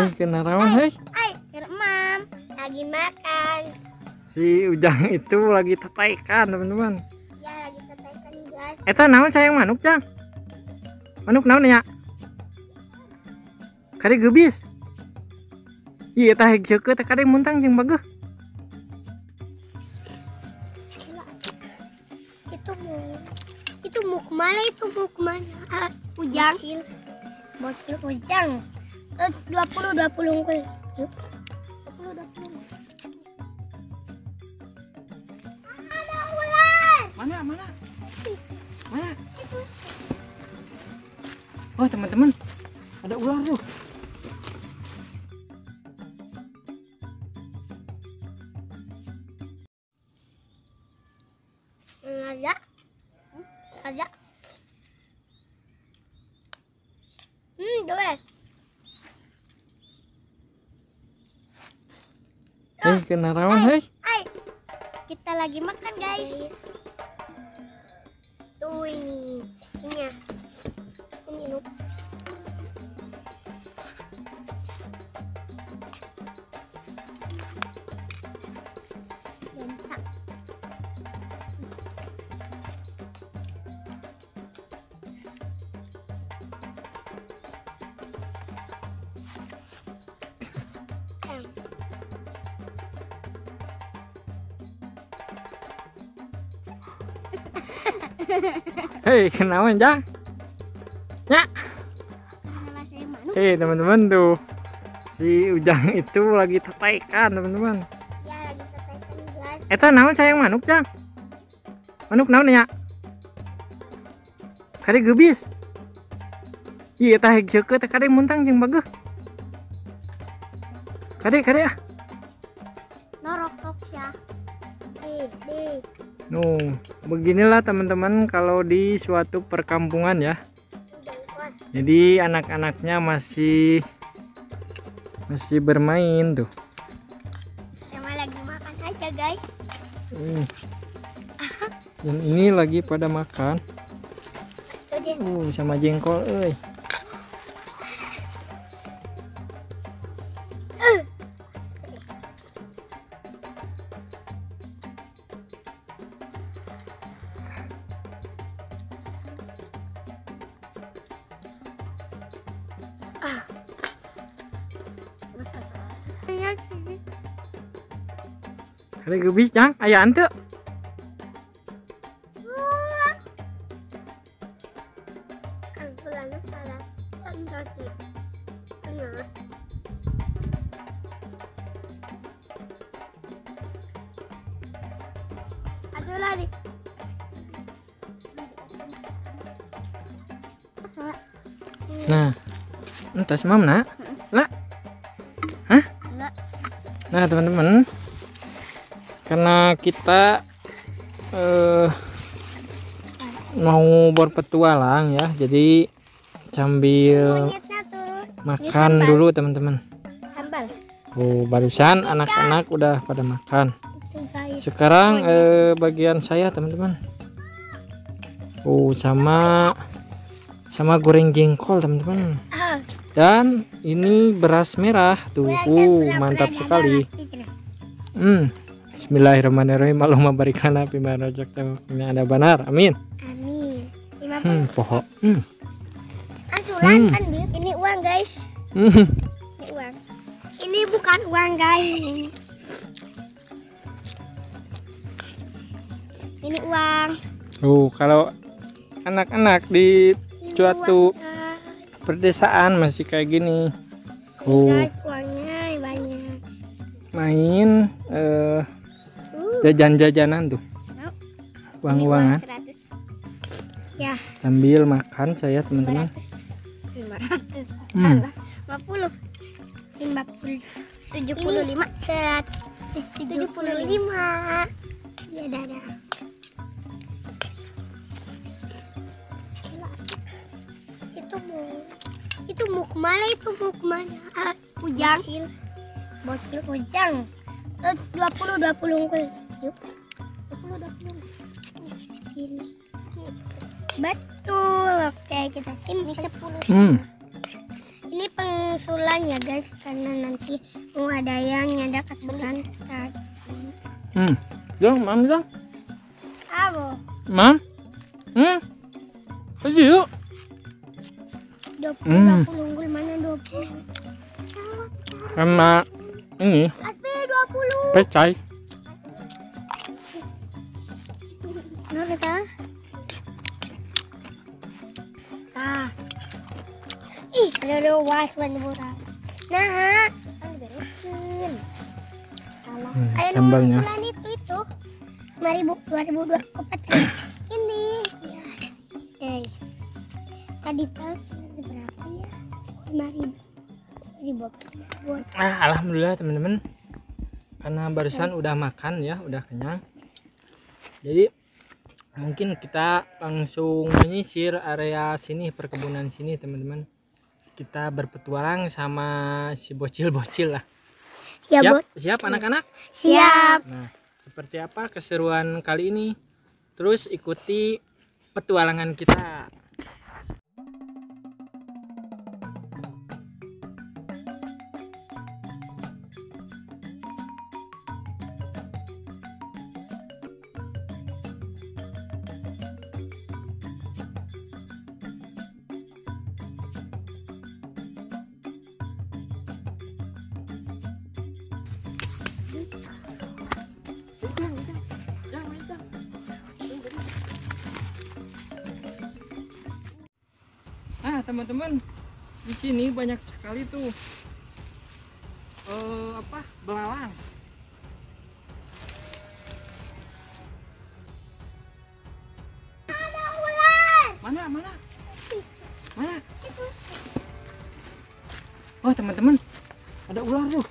kena rawan, hei. Mam, lagi makan. Si Ujang itu lagi tetaikan, teman-teman. Ya, lagi tetaikan, guys. Eta naon sayang manuk, Jang? Manuk naon ya? Kade gebis. Iya, eta heg seukeut teh kade muntang jeung bageuh. Itu mau kemana? Ujang. Bocil Ujang. 20 unggul. Yuk. 20. Ada ular. Mana? Oh, teman-teman. Ada ular tuh. Ada. Dua. Kena rawan, hei. Kita lagi makan, guys. Tuh ini. Ini loh. Hei, kenawan, Jang? Ya. Hei, teman-teman tuh. Si Ujang itu lagi tetaikan, teman-teman. Ya, lagi tetaikan, guys. Eta naon sayang manuk, Jang? Manuk naon ya? Kade gebis. Iya, eta heg seukeut teh kade muntang jeung bageuh. Kade ah. Norok ya. Beginilah teman-teman kalau di suatu perkampungan ya. Jadi anak-anaknya masih bermain tuh. Sama lagi makan aja, guys. Dan ini lagi pada makan. Sama jengkol, euy. Kade gebis, Jang? Ayaan teu? Aduh lari. Nah, entas mam nak? Lah. Hah? Nah, teman-teman. Karena kita mau berpetualang ya, jadi sambil makan dulu teman-teman. Sambal. Barusan anak-anak udah pada makan. Sekarang bagian saya teman-teman. Sama goreng jengkol teman-teman. Dan ini beras merah tuh. Mantap sekali. Bismillahirrahmanirrahim. Allahumma barik lana fima razaqtana ada benar. Amin. Pohon. Ansuran kan ini uang, guys. Ini uang. Ini bukan uang, guys. Ini uang. Kalau anak-anak di suatu perdesaan masih kayak gini. Guys, uangnya banyak. Main jajan-jajanan tuh. Uang-uangan. Ya. Sambil makan saya teman-teman. 500. 50. 75. 175. Ya dadah. Itu mau kemana? Ujang. Bocil Ujang. 20 unggul. Yuk. 20. Ini. Betul. Oke, kita simpan 10. Ini pengusulan ya guys, karena nanti mau ada yang nyada kesulitan. Dong, mam dong. Abo. Mam. Ayo yuk. 20 unggul mana 20? Sama ini Aspi 20. pecai. Nah, kita. Ih, ada luas bener. Nah, kan bereskan. Salah. Ayo sambalnya. bulan itu. 2024 ini. Ya. Tadi kan berapa ya? 5.000. Alhamdulillah teman-teman. Karena barusan udah makan ya, udah kenyang. Jadi mungkin kita langsung menyisir area sini, perkebunan sini teman-teman. Kita berpetualang sama si bocil-bocil lah. Ya, Siap anak-anak? Siap. Nah, seperti apa keseruan kali ini? Terus ikuti petualangan kita. Nah teman-teman, di sini banyak sekali tuh belalang. Ada ular. Mana? Oh teman-teman, ada ular tuh.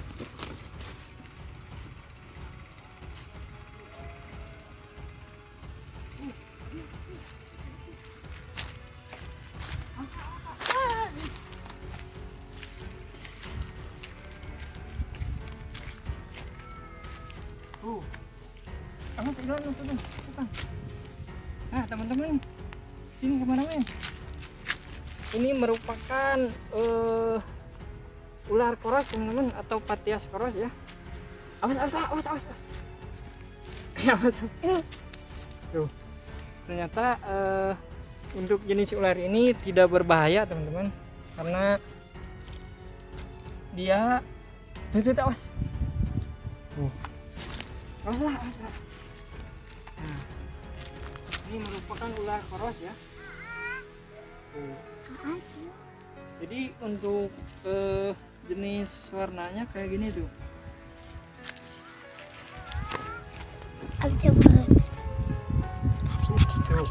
Nah teman-teman, sini kameramen. Ini merupakan ular koros teman-teman, atau Pathias koros ya. Awas. Tuh, ternyata untuk jenis ular ini tidak berbahaya teman-teman, karena dia awas. Awas. Nah, ini merupakan ular koros ya. Jadi untuk jenis warnanya kayak gini tuh. Tuh.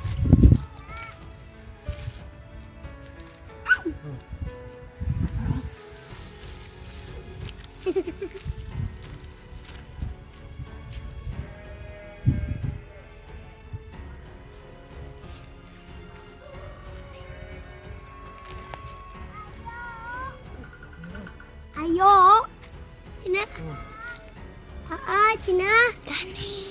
Ayo, Cina. Cina. Gani.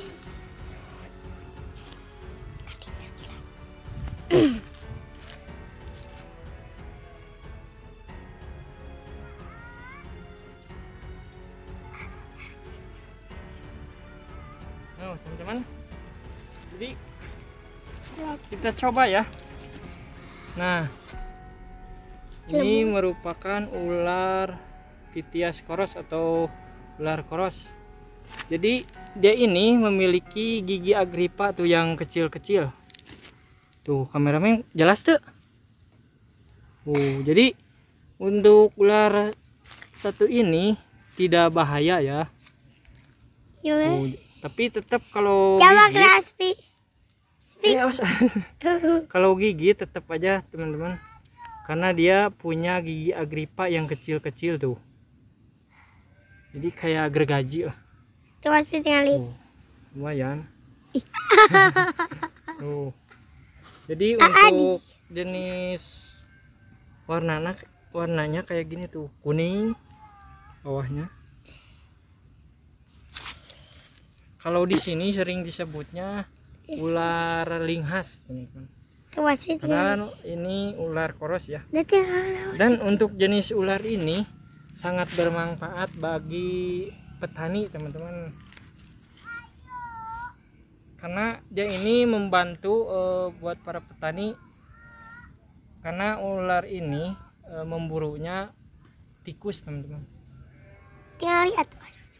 Nah, teman-teman. Jadi kita coba ya. Nah, ini merupakan ular Pathias koros atau ular koros. Jadi dia ini memiliki gigi Agrippa tuh yang kecil-kecil. Tuh kameramen jelas tuh. Jadi untuk ular satu ini tidak bahaya ya. Tapi tetap kalau Coba gigit, keras, Pi. kalau gigi tetap aja teman-teman, karena dia punya gigi Agrippa yang kecil-kecil tuh. Jadi kayak gergaji lah. Coba Pi tinggalin. Lumayan. Jadi untuk jenis warnanya kayak gini tuh, kuning bawahnya. Kalau di sini sering disebutnya ular linghas, teman-teman. Padahal ini ular koros ya. Nanti Dan untuk jenis ular ini sangat bermanfaat bagi petani teman-teman. Karena dia ini membantu buat para petani. Karena ular ini memburunya tikus teman-teman. tinggal lihat.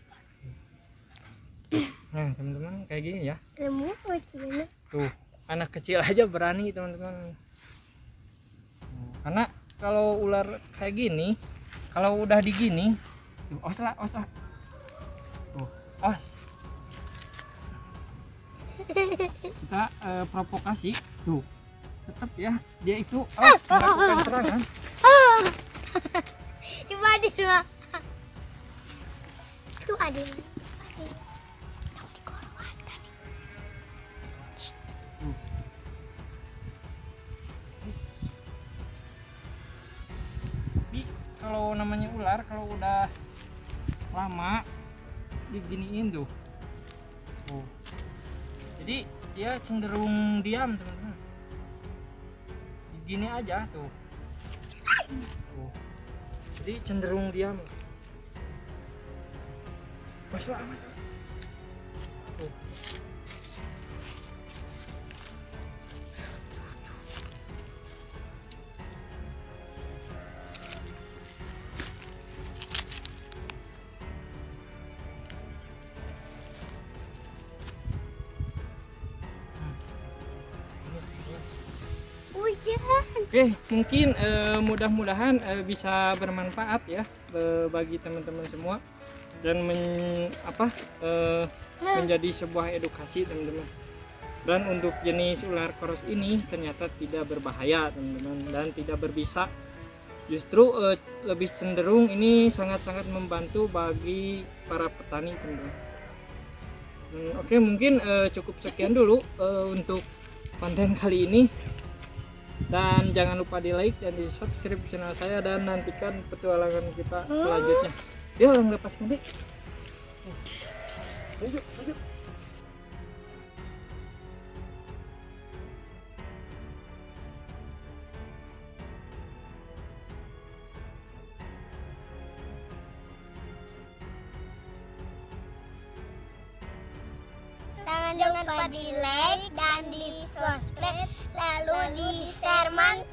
Nah teman-teman kayak gini ya. Lembut gimana? Tuh anak kecil aja berani teman-teman. Karena kalau ular kayak gini, kalau udah digini, tuh os lah, tuh os. Kita provokasi, tuh tetap ya dia itu melakukan serangan. Ibu Adin mah. Itu Adin. Tapi kalau namanya ular kalau udah lama diginiin tuh. Jadi dia cenderung diam teman-teman. Gini aja tuh. Jadi cenderung diam. Masya Allah. Tuh. Oke, mungkin mudah-mudahan bisa bermanfaat ya bagi teman-teman semua dan menjadi sebuah edukasi teman-teman. Dan untuk jenis ular koros ini ternyata tidak berbahaya teman-teman dan tidak berbisa. Justru lebih cenderung ini sangat-sangat membantu bagi para petani teman-teman. Oke, mungkin cukup sekian dulu untuk konten kali ini. Dan jangan lupa di like dan di subscribe channel saya dan nantikan petualangan kita selanjutnya. Dia orang lepas nanti. Lanjut. Jangan lupa di like dan di subscribe lalu di share mantap.